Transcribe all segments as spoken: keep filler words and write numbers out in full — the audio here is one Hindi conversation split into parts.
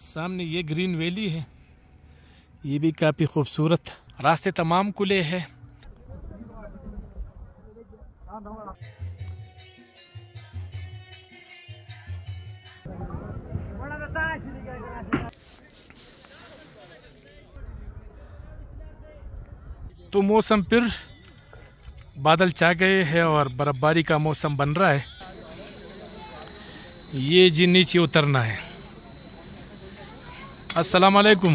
सामने ये ग्रीन वैली है, ये भी काफ़ी खूबसूरत। रास्ते तमाम खुले हैं। तो मौसम फिर बादल छा गए हैं और बर्फबारी का मौसम बन रहा है। ये जी नीचे उतरना है। अस्सलाम वालेकुम।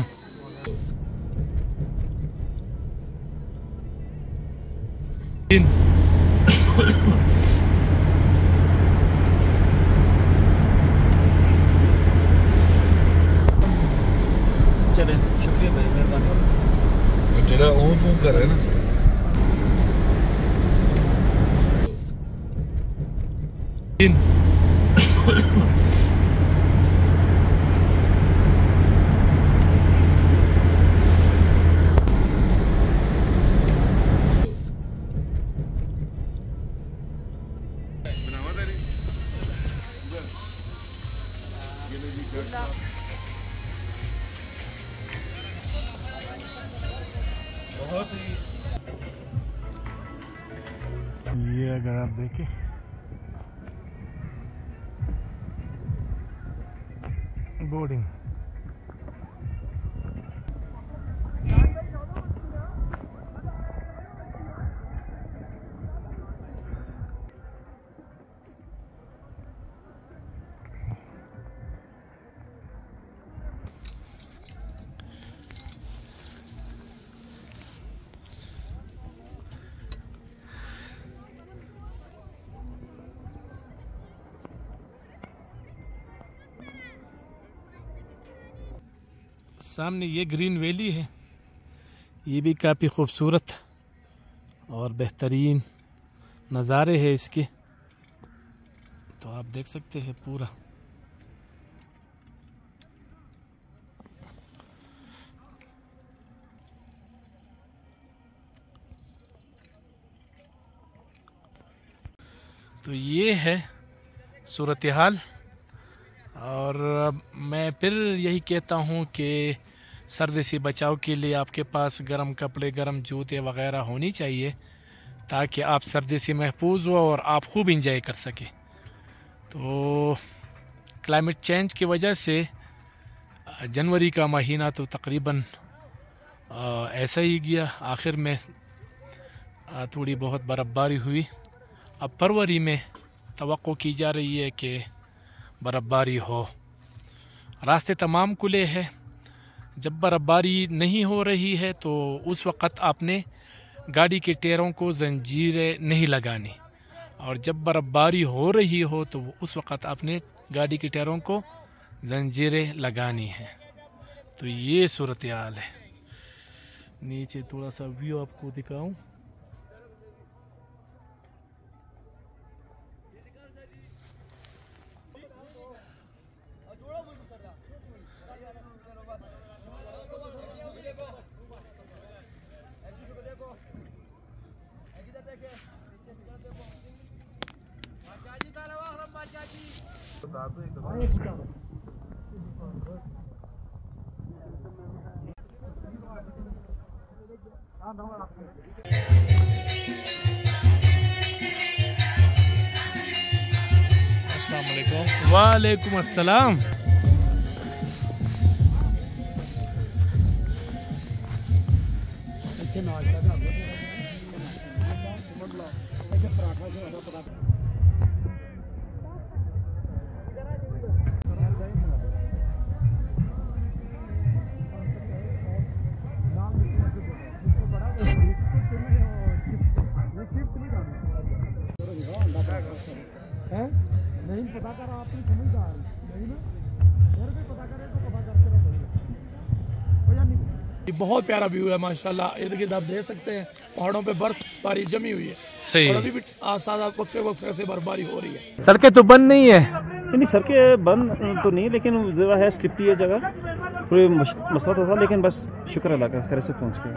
चले, शुक्रिया भाई, मेहरबानी। चला ऊँ तू कर है ना। बहुत ही ये अगर आप देखें बोर्डिंग, सामने ये ग्रीन वैली है, ये भी काफ़ी खूबसूरत और बेहतरीन नज़ारे हैं इसके। तो आप देख सकते हैं पूरा। तो ये है सूरत हाल। और मैं फिर यही कहता हूँ कि सर्दी से बचाव के लिए आपके पास गर्म कपड़े, गर्म जूते वगैरह होनी चाहिए, ताकि आप सर्दी से महफूज हो और आप खूब इंजॉय कर सकें। तो क्लाइमेट चेंज की वजह से जनवरी का महीना तो तकरीबन ऐसा ही गया। आखिर में थोड़ी बहुत बर्फ़बारी हुई। अब फरवरी में तवक्को की जा रही है कि बर्फ़बारी हो। रास्ते तमाम खुले हैं। जब बर्फ़बारी नहीं हो रही है तो उस वक़्त आपने गाड़ी के टायरों को जंजीरें नहीं लगानी, और जब बर्फ़बारी हो रही हो तो उस वक़्त आपने गाड़ी के टायरों को जंजीरें लगानी हैं। तो ये सूरत हाल है। नीचे थोड़ा सा व्यू आपको दिखाऊं। अस्सलाम वालेकुम। वालेकुम अस्सलाम। नहीं पता कर आप ही समझदार नहीं ना, मेरे को पता करे तो पता करके रहो। बहुत प्यारा व्यू है माशाल्लाह। इर्द गिर्द आप देख सकते हैं पहाड़ों पे बर्फबारी जमी हुई है। सही। और अभी भी आसाद वक्फे वक्फे से बर्फबारी हो रही है। सड़कें तो बंद नहीं है। नहीं, सड़कें बंद तो नहीं, लेकिन जगह है, स्लिपी है जगह, थोड़ी मसला तो था, लेकिन बस शुक्र अल्लाह का खैर से पहुँच गए।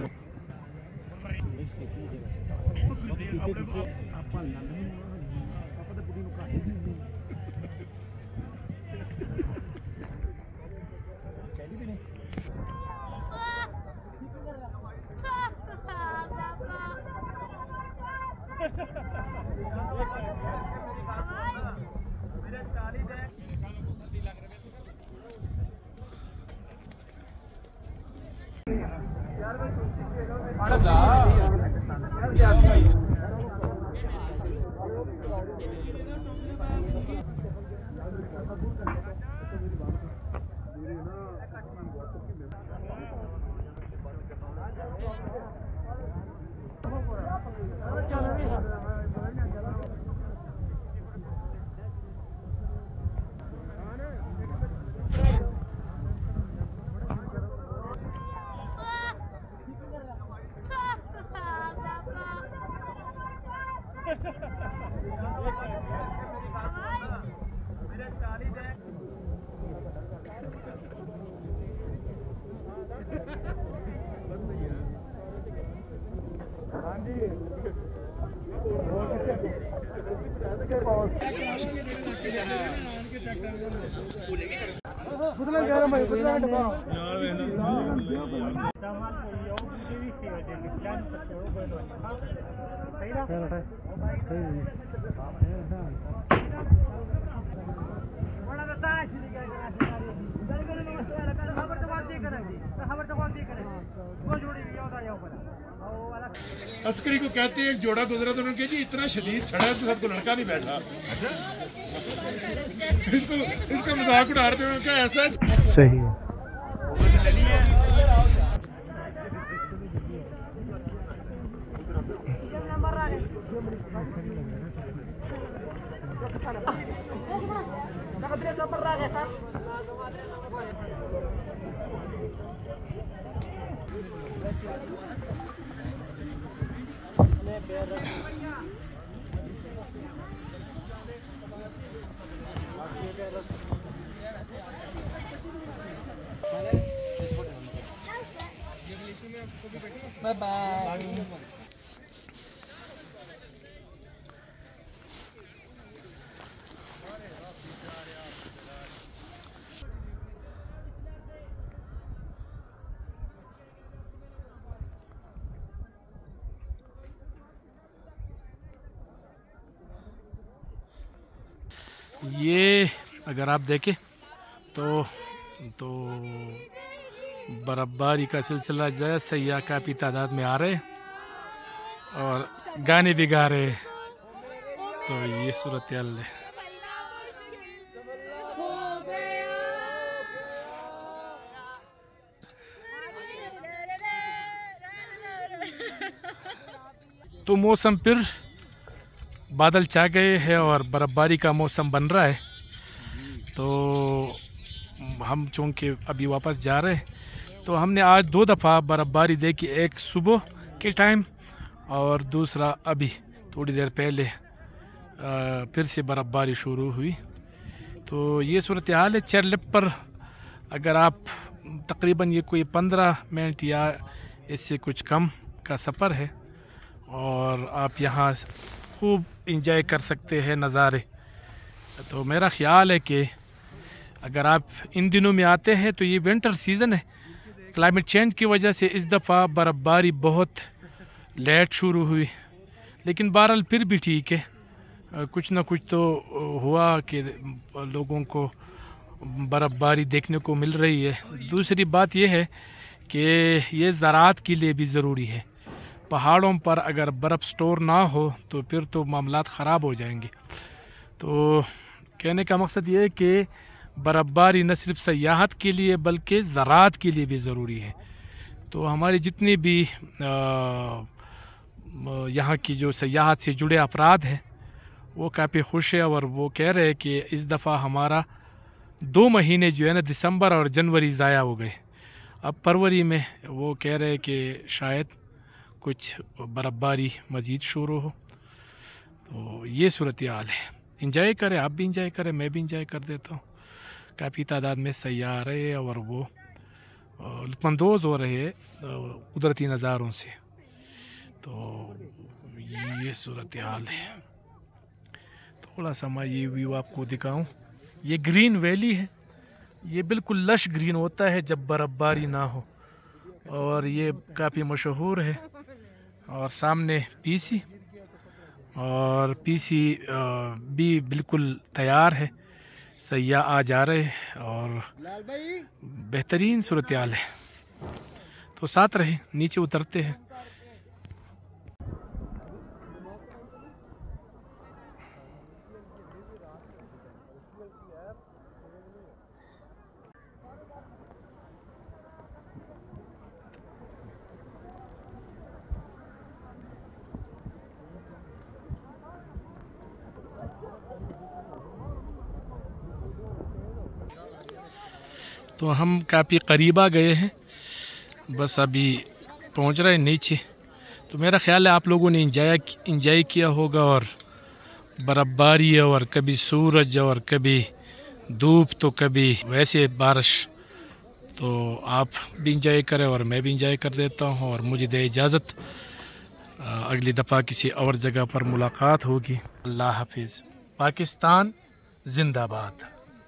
अस्करी को कहते हैं एक जोड़ा गुजरा तो उन्होंने कहा जी इतना शदीद छड़ा है, इसके साथ कोई लड़का नहीं बैठा। अच्छा इसको इसका मजाक उड़ा रहे हैं, क्या ऐसा है? सही है। Bye bye. ये अगर आप देखें तो तो बर्फबारी का सिलसिला जो है, सयाह काफ़ी तादाद में आ रहे हैं और गाने भी गा रहे हैं। तो ये सूरत हाल है। तो मौसम फिर बादल छा गए हैं और बर्फबारी का मौसम बन रहा है। तो हम चूँकि अभी वापस जा रहे हैं, तो हमने आज दो दफ़ा बर्फबारी देखी, एक सुबह के टाइम और दूसरा अभी थोड़ी देर पहले आ, फिर से बर्फबारी शुरू हुई। तो ये सूरत हाल है चेयरलिफ्ट पर। अगर आप तकरीबन ये कोई पंद्रह मिनट या इससे कुछ कम का सफ़र है और आप यहाँ खूब इंजॉय कर सकते हैं नज़ारे। तो मेरा ख़्याल है कि अगर आप इन दिनों में आते हैं तो ये विंटर सीज़न है, क्लाइमेट चेंज की वजह से इस दफ़ा बर्फ़बारी बहुत लेट शुरू हुई, लेकिन बहरहाल फिर भी ठीक है, कुछ ना कुछ तो हुआ कि लोगों को बर्फ़बारी देखने को मिल रही है। दूसरी बात यह है कि ये ज़राअत के लिए भी ज़रूरी है। पहाड़ों पर अगर बर्फ़ स्टोर ना हो तो फिर तो मामलात ख़राब हो जाएंगे। तो कहने का मकसद ये है कि बर्फ़बारी न सिर्फ सयाहत के लिए बल्कि ज़राअत के लिए भी ज़रूरी है। तो हमारी जितनी भी यहाँ की जो सयाहत से जुड़े अफराद हैं वो काफ़ी खुश है और वो कह रहे हैं कि इस दफ़ा हमारा दो महीने जो है ना, दिसंबर और जनवरी ज़ाया हो गए। अब फरवरी में वो कह रहे हैं कि शायद कुछ बर्फ़बारी मज़ीद शुरू हो। तो ये सूरत हाल है। इंजॉय करें, आप भी इंजॉय करें, मैं भी इंजॉय कर देता हूँ। काफ़ी तादाद में सयाह आ रहे हैं और वो लुत्फ़अंदोज़ हो रहे हैं कुदरती नज़ारों से। तो ये सूरत हाल है। थोड़ा सा मैं ये व्यू आपको दिखाऊं। ये ग्रीन वैली है, ये बिल्कुल लश ग्रीन होता है जब बर्फ़बारी ना हो, और ये काफ़ी मशहूर है। और सामने पीसी, और पीसी भी बिल्कुल तैयार है, सयाह आ जा रहे हैं और बेहतरीन सूरत हाल है। तो साथ रहे, नीचे उतरते हैं। तो हम काफ़ी करीब आ गए हैं, बस अभी पहुंच रहे हैं नीचे। तो मेरा ख्याल है आप लोगों ने इंजॉय इंजॉय किया होगा, और बर्फ़बारी है और कभी सूरज और कभी धूप तो कभी वैसे बारिश। तो आप भी इंजॉय करें और मैं भी इंजॉय कर देता हूं, और मुझे दे इजाज़त। अगली दफ़ा किसी और जगह पर मुलाकात होगी। अल्लाह हाफिज़। पाकिस्तान जिंदाबाद।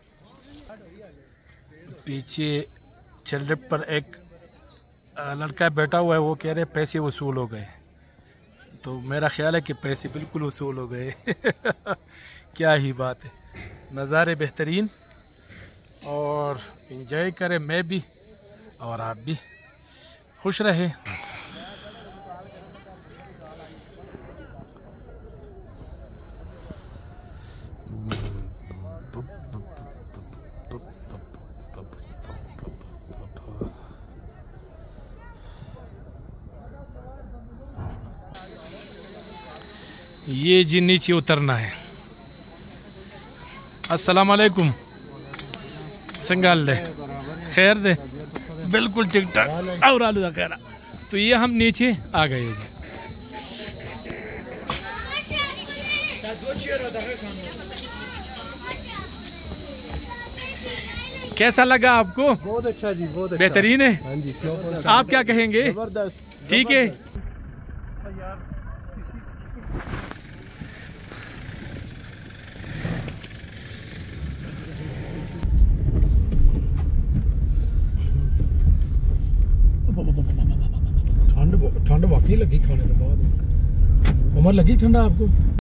पीछे चल पर एक लड़का बैठा हुआ है, वो कह रहे पैसे वसूल हो गए। तो मेरा ख्याल है कि पैसे बिल्कुल वसूल हो गए। क्या ही बात है, नज़ारे बेहतरीन, और एंजॉय करें मैं भी और आप भी, खुश रहे। ये जी नीचे उतरना है। अस्सलाम वालेकुम। संगाल दे, खैर दे, बिल्कुल ठीक ठाक और आलू खैर। तो ये हम नीचे आ गए जी। कैसा लगा आपको? बहुत अच्छा जी, बहुत अच्छा। बेहतरीन है। हाँ जी, आप क्या कहेंगे? जबरदस्त। ठीक है। ठंड ठंड वाकई लगी खाने के बाद। उमर लगी ठंडा आपको?